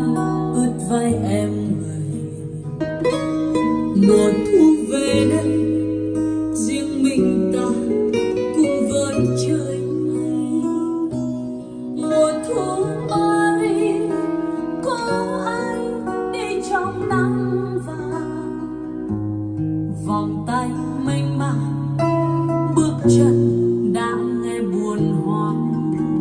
ướt vai em người. Mùa thu về đây riêng mình ta cùng với trời mây. Mùa thu Paris có ai đi trong nắng vàng, vòng tay mênh mang bước chân đã nghe buồn hoang.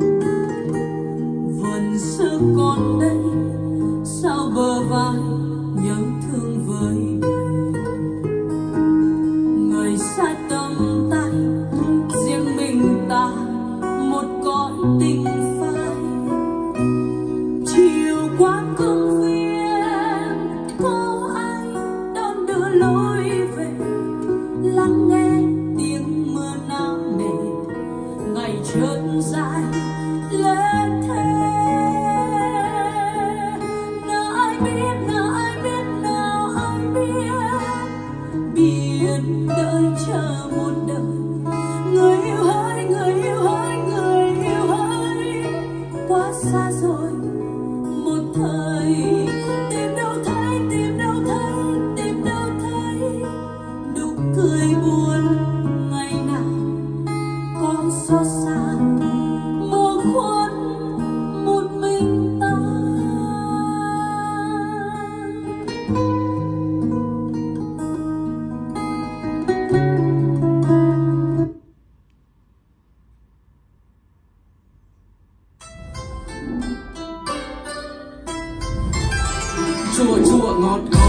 Vườn xưa còn đây sao bờ vai nhớ thương với đời. Người xa tầm tay riêng mình ta một cõi tình phai. Chiều qua công viên có ai đón đưa lối về, lắng nghe tiếng mưa náo nề ngày chợt dài lên thế. Nào ai biết, nào ai biết, nào ai biết đợi chờ một đời. Người yêu hỡi, người yêu hỡi, người yêu hỡi, quá xa rồi một thời. Tìm đâu thấy, tìm đâu thấy, tìm đâu thấy nụ cười buồn ngày nào có xót xa mơ khuất một mình ta. Chua chua ngọt ngọt